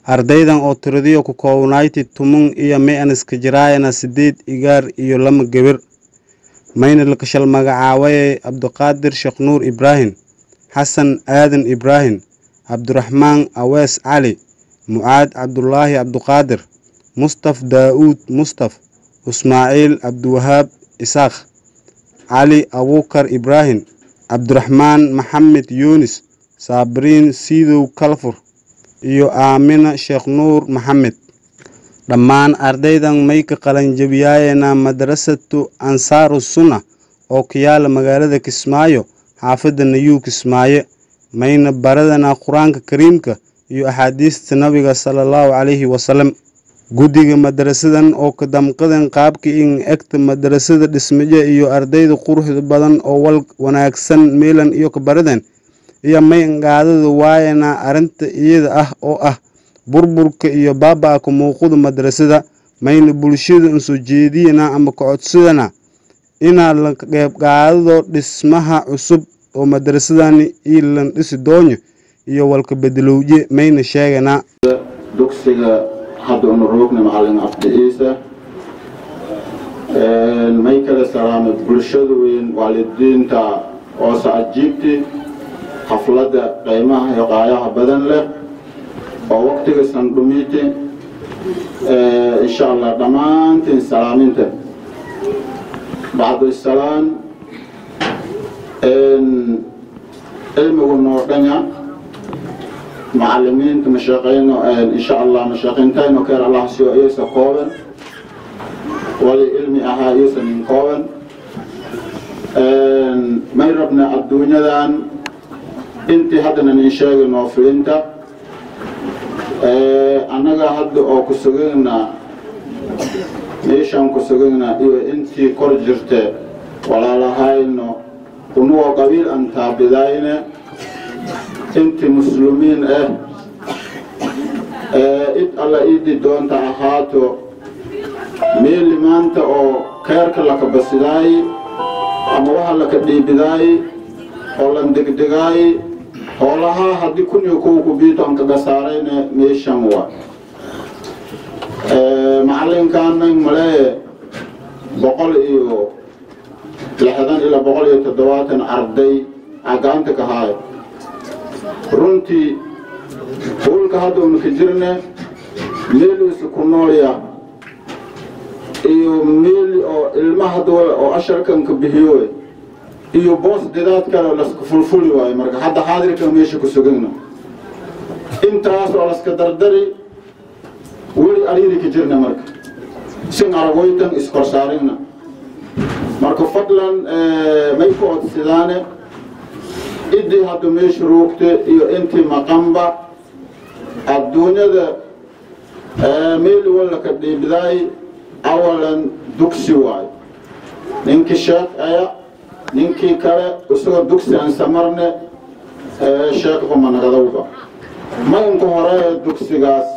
ardaydan oo tiradiyo ku koobnayd tumun iyo meeniska jiraayana 8 igaar iyo 2 gabar mayna la kashal magacaaway Abduqaadir Sheekh Nuur Ibrahim Xasan Aadan Ibrahim Abdurrahmaan Awees Ali Muaad Abdullaahi Abduqaadir Mustaf Daawud Mustaf Ismaaciil Abduwahaab Isaaq Ali Abuukar Ibrahim Abdurrahmaan Maxamed Yunis Sabriin Siidow Kalfur iyo Aamina Sheekh Nuur Maxamed dhammaan ardaydan may ka qalan jabiyayna madrasatu Ansaarus Sunnah oo ku yaala magaalada Kismaayo xaafadda Nayuu Kismaayo mayna baradana Quraanka Kariimka iyo ahadiista Nabiga sallallahu alayhi wasallam gudiga madrasadan oo ka damqadan qaabkii in egta madrasada dhismaha iyo ardayda quruxda badan oo wal wanaagsan meelan iyo ka baradan iyo may ngaadada waayana arinta iyada ah oo ah burburka iyo baabaa ku muuqda madrasada mayna bulshada in soo jeediyana ama ka codsadana ina la qayb qaado dhismaha cusub oo madrasadani ilan dhisi doonyo iyo walka bedelowje mayna sheegana dugsiga hadda uu roogna macallin Abdi Ciise may kala salaamo bulshada weyn waalidiinta oo saajiibti xafladda qiimaha iyo qaayaha badan leh oo waqtiga san dhumiite insha Allah dhamaantiin salaaminta bacdu salaam ilmuhu noodanya معلمين مشاقين إن شاء الله مشاقينتين وكان الله سوى إيسا قوبا ولعلم أها إيسا من قوبا ما يربنا الدنيا دان انت هدنا نشاق نوفلنت أنها هد أو كسوغينا نيشان كسوغينا إيو انت كورجرت ولا لهاي إنه ونوى قبيل أنت بداينة انت مسلمين الله ايدي دون تاهاتو ميل مانتا او كيرك لك بسداي اما وها لك ديبداي او لن دغدغاي هولها حدي كن يكوكو بيتو انك غسارين ميشان وا معلم كان ملي بقول ايو لحدان الى بقول يتدواتن ارضي اغانتك هاي runtii howlka hadda uu ka jirna meel uu ku noolaya iyo meel oo ilmaha dawla oo asharkan ka bixiyo iyo boos didaad kale la isku fulfuli waay marka hadda xaadirka meesha ku sugayna intaas oo la iska dardari wali ariidi ka jirna marka sin aragoytan iskorsarina marka fadlan may ku odsidaane إدي هادو ميش روكتي إيو إنتي مقامبا الدنيا دا ميل ولا كدي بداي أولا دوكسي واي نينكي شاك آيا نينكي كاري أسوغ دوكسي عن سمرني شاك فما نغدوبا ما ينكو هرايا دوكسي غاس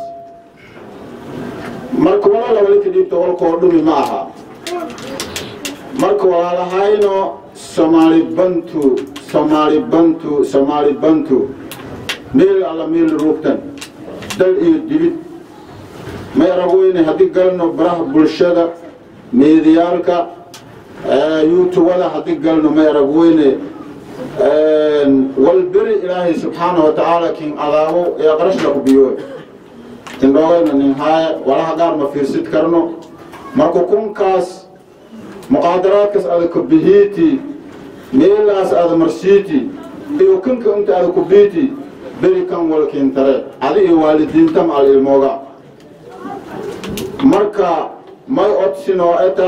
مركو ولا لولي كدي تقول كوردومي معها مركو ولا لهاينو Somali Bantu meel alla meel roogtan dal iyo dibid ma yaragooyne haddii galno baraha bulshada meediyaalka youtubada haddii galno ma yaragooyne walberi ilaahay subxaanahu wa tacaala kin adaabo ee qarash lagu biyo indhoogayna nin haaya walaha gaar ma fiirsid karno marka kunkaas muqaadaraadkaas aada ku bihiiti meelaas aada marsiiti iyo kanka inta aada ku biiti beri kan walkiin tare adi iyo waalidiintam al ilmooga marka may odsinoo eta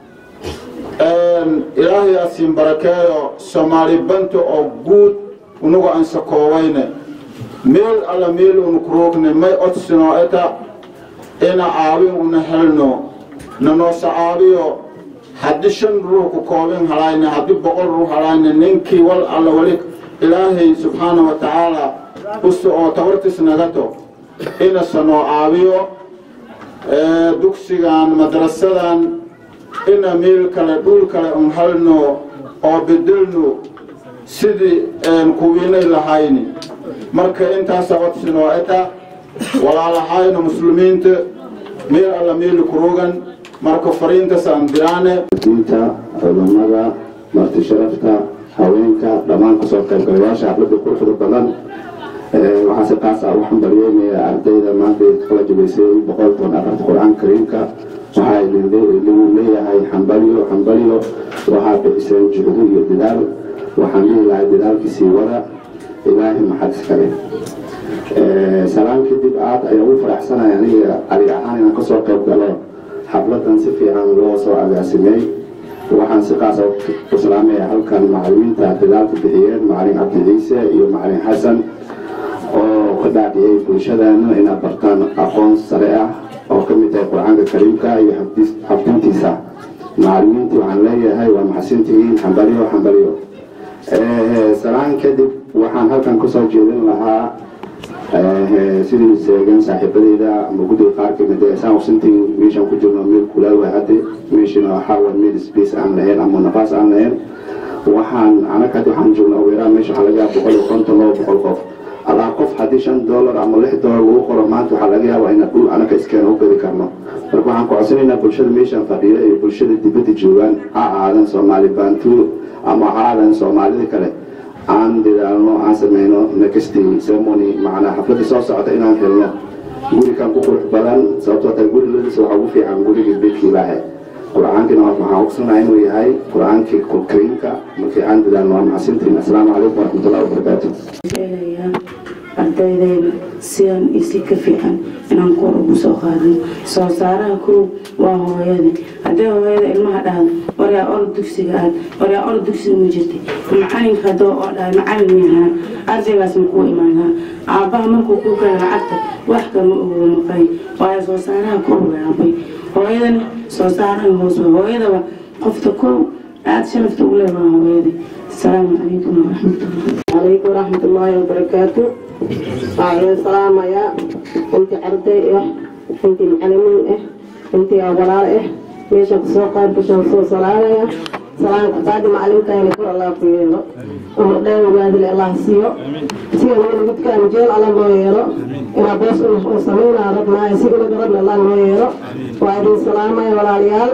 ilaahay asiin barakeeyo Soomaali Bantu oo guud unugu aan sakoowayne meel alla meel unu kuroogne may odsinoo eta ina aawin una helno nanoo sacaabiyo haddii 5 ruux ku koobin halayna haddii 100 ruux halayna ninkii wal alla walik ilaahay subxaanahu wa tacaala usoo tawartisnagato ina sanoo aawiyo dugsigan madrasadan ina meel kale dhul kale un halno oo bedelno sidii kuwiinay lahayni marka intaas waqtinoo eta ولا لحاينا مسلمين ميل الله ميل كروغان marka fariinta saandirane diinta culimada marti sharafta haweenka dhamaan ka soo qayb galayaasha xafladda quruxda badan waxaan si qaas ah u xambalyeynaya ardayda maanta kala jabaysay 104 quraan kariimka waxay leeyahay xambaliyo waxaa bixiseen juhdi iyo dadaal waxaan leeyahay dadaalkiisii wada ilaahay maxad iskale salaam kadib aad ayaa ugu faraxsanahay aniga cali ahaan inaan ka soo qayb galo xafladan si fiican loo soo agaasimay waxaan si qaas ah u salaamay halkan macallimiinta dadaalka bixiyeen macallin Cabdi Ciise iyo macallin Xasan oo ka dhaadhiyay bulshadana inay bartaan aqoon sare ah oo ka mid ah quraanka kariimka iyo xafidintiisa macallimiintu waxaan leeyahay waa maxasintihiin xambaliyo salaan kadib waxaan halkan ku soo jeedin lahaa sidii sheegan saaxiibadeyda ama guddiga qaar ka mid ah saan usantiin meeshaan ku jirno meel kulaal way hadde meeshana waxaa waa meel space aan lahayn ama nafaas aan lahayn waxaan joognaa weeraan meesha waxaa laga yaabaa 150 qof alaa qof haddii $5 ama $6 lagu qoro maanta waxaa laga yaabaa inaan dhul anaga iskeena u gadi karno marka waxaan ku codsanaynaa bulshada meeshaan fadhiya iyo bulshada dibadda joogaan ha aadan Soomaali Bantu ama ha aadan Soomaalida kale aan dadaalno aan sameyno next ceremony macna xafladda soo socota inaan helno guri kan ku qurux badan sababtoo ah guri la dhisay waxa ugu fiican guriga beedka Ilaahay quraankana waxaan ogsanahay inuu yahay quraankii kariimka markii aan dadaalno maxasintiin assalaamu calaykum warahmatullahi wabarakaatuh ardaydeena sidan isi ka fiican inaan kor ugu soo qaadno soo saaraha koow waa hooyada haddii hooyada ilmaha dhahdo waryaa orod dugsiga ma jirtay macalinka haddoo oo dhahay macalin miyahaan ardaygaas ma kuu imaanaa aabbaha markuu kuu gala lacagta wax kama ogoga maqay waayo soo saaraha koow way aabay hooyadana soo saaraha hoos hooyadaba qofta koow aad sharafta u leedahay hooyada السلام عليكم ورحمة الله وبركاته. وعليكم السلام يا انت عرضي انت معلمين انت أولاء ميشك سوقا بشان سو صلاة سلام بعد معلمك يعني كل الله فيه ومقدام وبادل الله سيو من قد كان جيل على ما يرى إن بس وصلنا ربنا يسير ربنا الله ما يرى وعليكم السلام يا ولاليال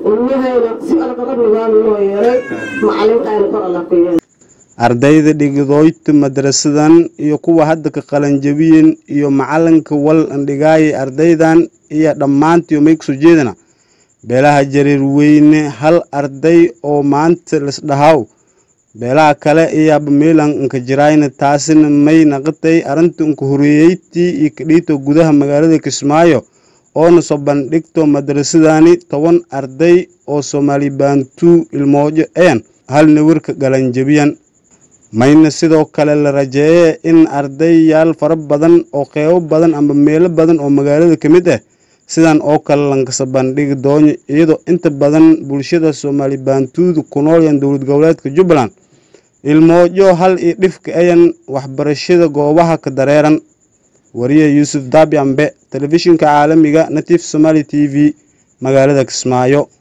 ardayda dhigidooyta madrasadan iyo kuwa hadda ka qalanjabiyeen iyo macalinka wal andhigaayay ardaydan iyo dhammaantii may kusoo jeedana beelaha jareer weyne hal arday oo maanta lasdhahaw beelaha kale iyaaba meelan inka jirayna taasina may naqatay arinta inka horeeyeyti iyo kadhiito gudaha magaalada Kismaayo oo soo bandhigto madrasadani 10 arday oo Soomaali Bantu ilmoojo hal nawirka galanjabiyan mayna sidoo kale la rajeeyay in ardayaal fara badan oo qeybo badan ama meelo badan oo magaalada kamid ah sidan oo kale laga bandhigi doono iyadoo inta badan bulshada Soomaali Bantu ku nool dowlad goboleedka Jubbaland ilmoojo hal iyo dhifka waxbarashada goobaha ka dareeran wariye Yusuf Dabi Ambe telefishinka caalamiga Native Somali TV magaalada Kismaayo.